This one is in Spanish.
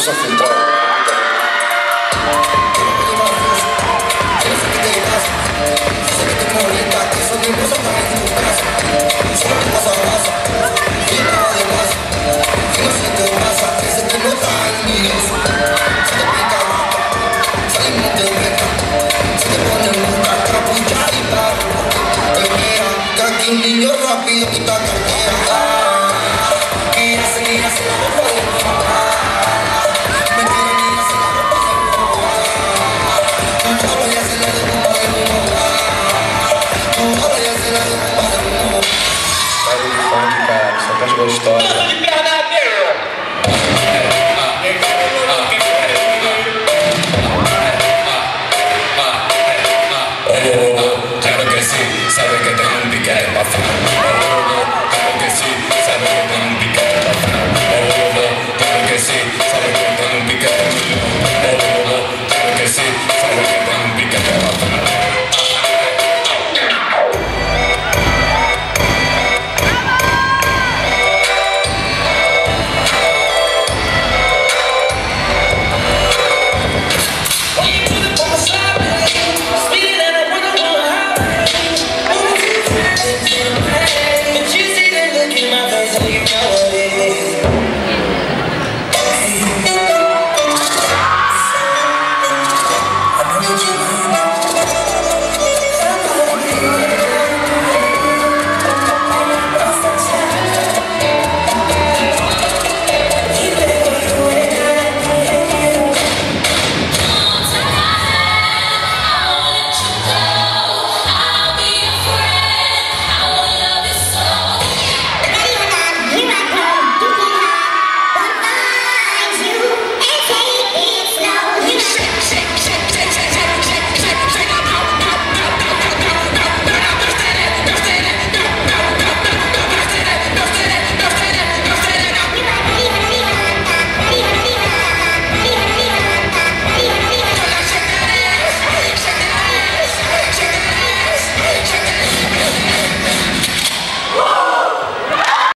só filtrado. Un niño rápido quita cartera. Mira, seguir así la ropa de mi mamá. Me quiero ir así la ropa de mi mamá. Tú ahora ya se la de ropa de mi mamá. Tú ahora ya se la de ropa de mi mamá. Barulho funk, cara, só pra gostosa.